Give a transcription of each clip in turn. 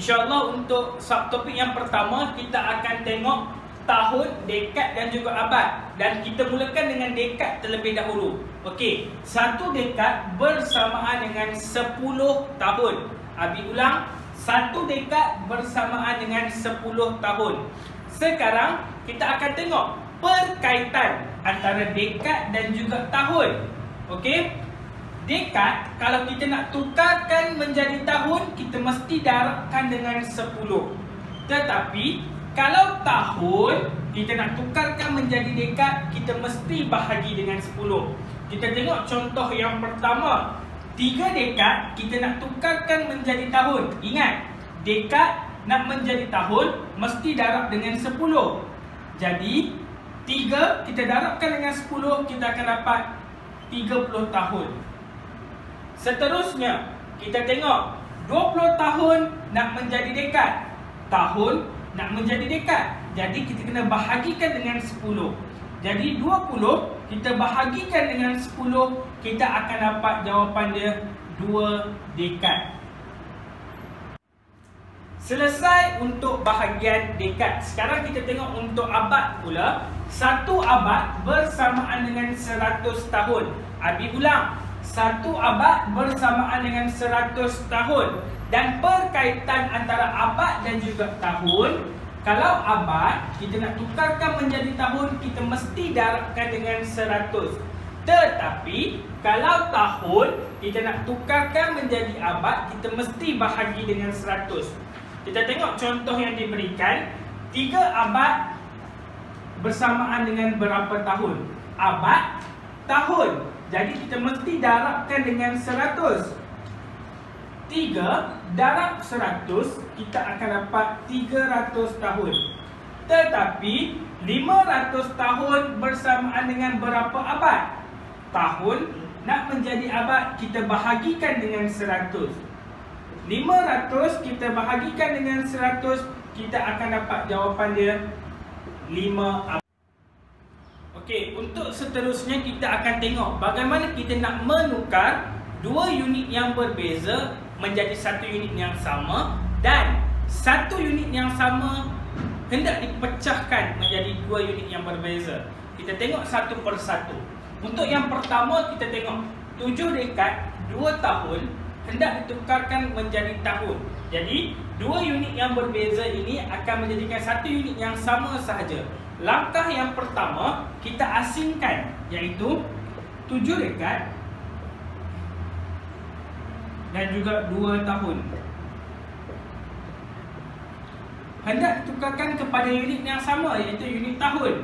InsyaAllah untuk subtopik yang pertama kita akan tengok tahun, dekad dan juga abad. Dan kita mulakan dengan dekad terlebih dahulu. Okey, satu dekad bersamaan dengan 10 tahun. Abi ulang, satu dekad bersamaan dengan 10 tahun. Sekarang kita akan tengok perkaitan antara dekad dan juga tahun. Okey, dekad kalau kita nak tukarkan menjadi tahun, kita mesti darabkan dengan 10. Tetapi kalau tahun kita nak tukarkan menjadi dekad, kita mesti bahagi dengan 10. Kita tengok contoh yang pertama. 3 dekad kita nak tukarkan menjadi tahun. Ingat, dekad nak menjadi tahun mesti darab dengan 10. Jadi 3 kita darabkan dengan 10, kita akan dapat 30 tahun. Seterusnya kita tengok 20 tahun nak menjadi dekad, tahun nak menjadi dekad. Jadi kita kena bahagikan dengan 10. Jadi 20 kita bahagikan dengan 10, kita akan dapat jawapan dia 2 dekad. Selesai untuk bahagian dekad. Sekarang kita tengok untuk abad pula. Satu abad bersamaan dengan 100 tahun. Abi ulang, satu abad bersamaan dengan 100 tahun. Dan perkaitan antara abad dan juga tahun, kalau abad kita nak tukarkan menjadi tahun, kita mesti darabkan dengan 100. Tetapi kalau tahun kita nak tukarkan menjadi abad, kita mesti bahagi dengan 100. Kita tengok contoh yang diberikan. 3 abad bersamaan dengan berapa tahun? Abad, tahun. Jadi kita mesti darabkan dengan 100. 3 darab 100, kita akan dapat 300 tahun. Tetapi 500 tahun bersamaan dengan berapa abad? Tahun nak menjadi abad, kita bahagikan dengan 100. 500 kita bahagikan dengan 100, kita akan dapat jawapan dia 5 abad. Okey, untuk seterusnya kita akan tengok bagaimana kita nak menukar 2 unit yang berbeza menjadi 1 unit yang sama, dan 1 unit yang sama hendak dipecahkan menjadi 2 unit yang berbeza. Kita tengok satu persatu. Untuk yang pertama kita tengok 7 dekad 2 tahun hendak ditukarkan menjadi tahun. Jadi 2 unit yang berbeza ini akan menjadikan 1 unit yang sama sahaja. Langkah yang pertama kita asingkan, iaitu 7 dekad dan juga 2 tahun hendak ditukarkan kepada unit yang sama, iaitu unit tahun.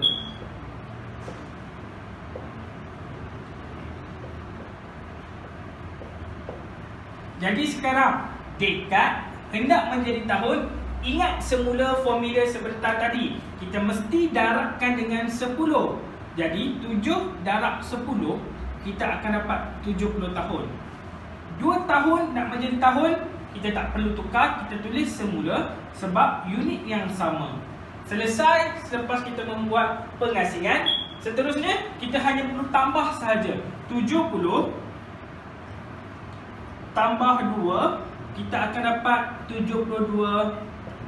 Jadi sekarang dekad hendak menjadi tahun. Ingat semula formula sebentar tadi, kita mesti darabkan dengan 10. Jadi 7 darab 10, kita akan dapat 70 tahun. 2 tahun nak menjadi tahun, kita tak perlu tukar, kita tulis semula sebab unit yang sama. Selesai selepas kita membuat pengasingan. Seterusnya kita hanya perlu tambah sahaja. 70 tambah 2, kita akan dapat 72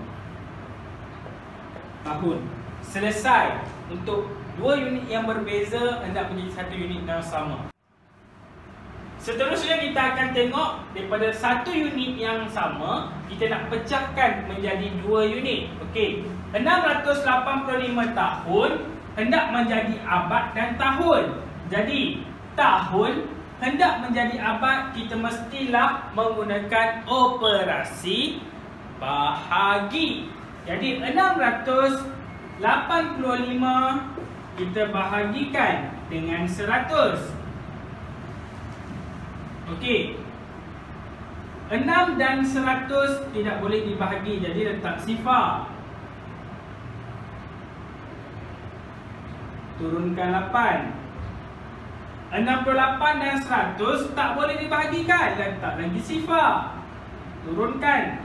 tahun. Selesai untuk 2 unit yang berbeza hendak menjadi 1 unit yang sama. Seterusnya kita akan tengok daripada 1 unit yang sama, kita nak pecahkan menjadi 2 unit. Okey, 685 tahun hendak menjadi abad dan tahun. Jadi tahun hendak menjadi abad, kita mestilah menggunakan operasi bahagi. Jadi 685 kita bahagikan dengan 100. Okey, 6 dan 100 tidak boleh dibahagi, jadi letak sifar. Turunkan 8. 68 dan 100 tak boleh dibahagikan, letak lagi sifar. Turunkan.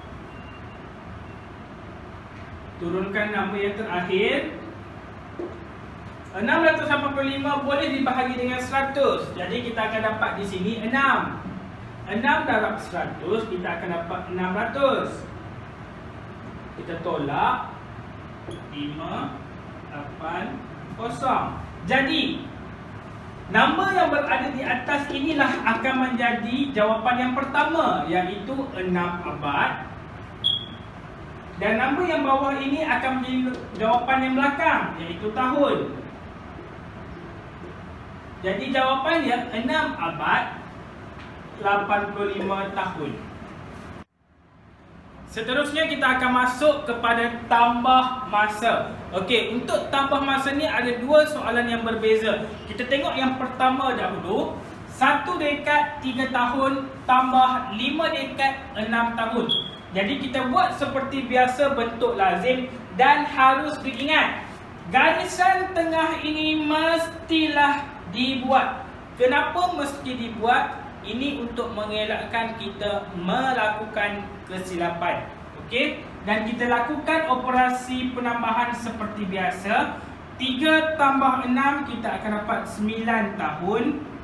Turunkan nombor yang terakhir. 685 boleh dibahagi dengan 100. Jadi kita akan dapat di sini 6. 6 darab 100, kita akan dapat 600. Kita tolak 5, 8, 0. Jadi nombor yang berada di atas inilah akan menjadi jawapan yang pertama, iaitu 6 abad. Dan nombor yang bawah ini akan menjadi jawapan yang belakang, iaitu tahun. Jadi jawapannya 6 abad 85 tahun. Seterusnya kita akan masuk kepada tambah masa. Okey, untuk tambah masa ni ada dua soalan yang berbeza. Kita tengok yang pertama dahulu. 1 dekad 3 tahun tambah 5 dekad 6 tahun. Jadi kita buat seperti biasa bentuk lazim dan harus diingat, garisan tengah ini mestilah dibuat. Kenapa mesti dibuat? Ini untuk mengelakkan kita melakukan kesilapan. Okey, dan kita lakukan operasi penambahan seperti biasa. 3 tambah 6 kita akan dapat 9 tahun.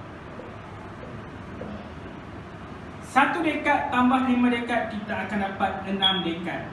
1 dekad tambah 5 dekad kita akan dapat 6 dekad.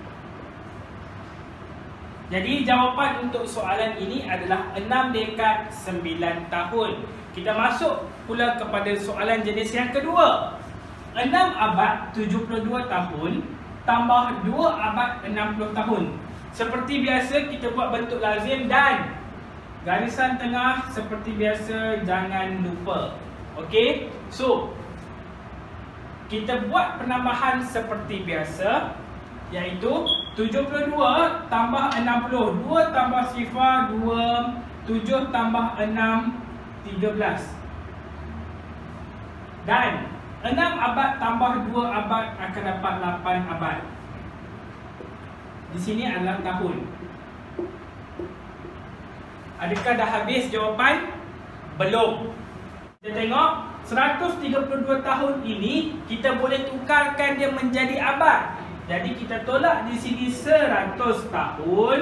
Jadi jawapan untuk soalan ini adalah 6 dekad 9 tahun. Kita masuk pula kepada soalan jenis yang kedua. 6 abad 72 tahun tambah 2 abad 60 tahun. Seperti biasa kita buat bentuk lazim dan garisan tengah seperti biasa jangan lupa. Okey, so kita buat penambahan seperti biasa, iaitu 72 tambah 60, 2 tambah sifar 2, 7 tambah 6 13. Dan 6 abad tambah 2 abad akan dapat 8 abad. Di sini adalah tahun. Adakah dah habis jawapan? Belum. Kita tengok 132 tahun ini kita boleh tukarkan dia menjadi abad. Jadi kita tolak di sini 100 tahun.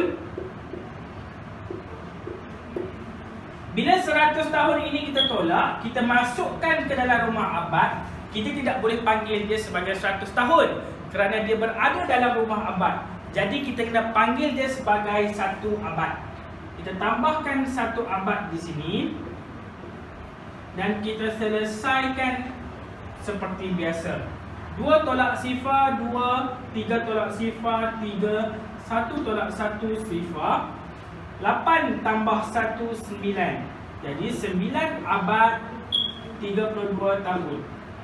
Bila 100 tahun ini kita tolak, kita masukkan ke dalam rumah abad, kita tidak boleh panggil dia sebagai 100 tahun kerana dia berada dalam rumah abad. Jadi kita kena panggil dia sebagai 1 abad. Kita tambahkan 1 abad di sini dan kita selesaikan seperti biasa. 2 tolak sifar 2, 3 tolak sifar 3, 1 tolak 1 sifar. 8 tambah 1 9. Jadi 9 abad 32 tahun.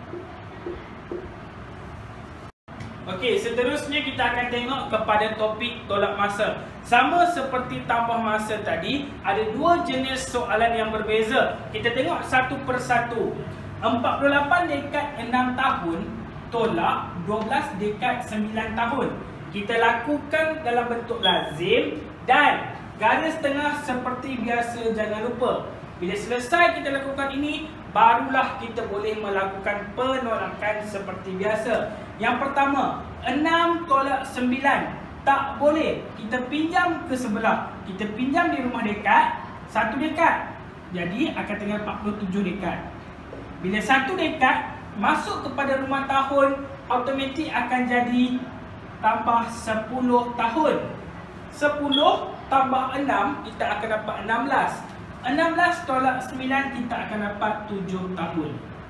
Okey, seterusnya kita akan tengok kepada topik tolak masa. Sama seperti tambah masa tadi, ada dua jenis soalan yang berbeza. Kita tengok satu persatu. 48 dekad 6 tahun tolak 12 dekad 9 tahun. Kita lakukan dalam bentuk lazim dan garis tengah seperti biasa, jangan lupa. Bila selesai kita lakukan ini, barulah kita boleh melakukan penolakan seperti biasa. Yang pertama, 6 tolak 9. Tak boleh. Kita pinjam ke sebelah. Kita pinjam di rumah dekad, 1 dekad. Jadi akan tinggal 47 dekad. Bila 1 dekad masuk kepada rumah tahun, automatik akan jadi tambah 10 tahun. 10 tambah 6, kita akan dapat 16. 16 tolak 9, kita akan dapat 7 tahun.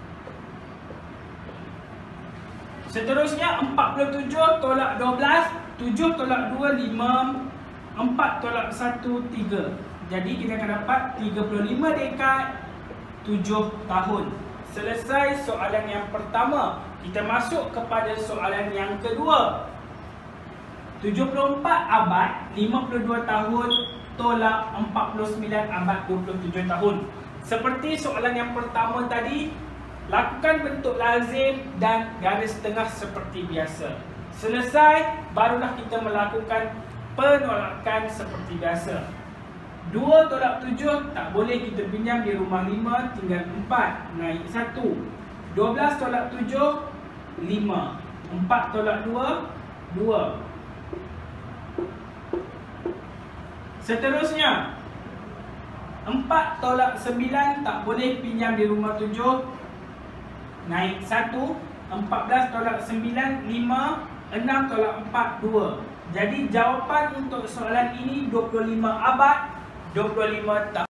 Seterusnya 47 tolak 12, 7 tolak 2 5, 4 tolak 1 3. Jadi kita akan dapat 35 dekad 7 tahun. Selesai soalan yang pertama. Kita masuk kepada soalan yang kedua. 74 abad 52 tahun tolak 49 abad 27 tahun. Seperti soalan yang pertama tadi, lakukan bentuk lazim dan garis tengah seperti biasa. Selesai, barulah kita melakukan penolakan seperti biasa. 2 tolak 7 tak boleh, kita pinjam di rumah 5, tinggal 4, naik 1. 12 tolak 7, 5. 4 tolak 2, 2. Seterusnya 4 tolak 9 tak boleh, pinjam di rumah 7, naik 1. 14 tolak 9, 5. 6 tolak 4, 2. Jadi jawapan untuk soalan ini 25 abad, 25 tahun.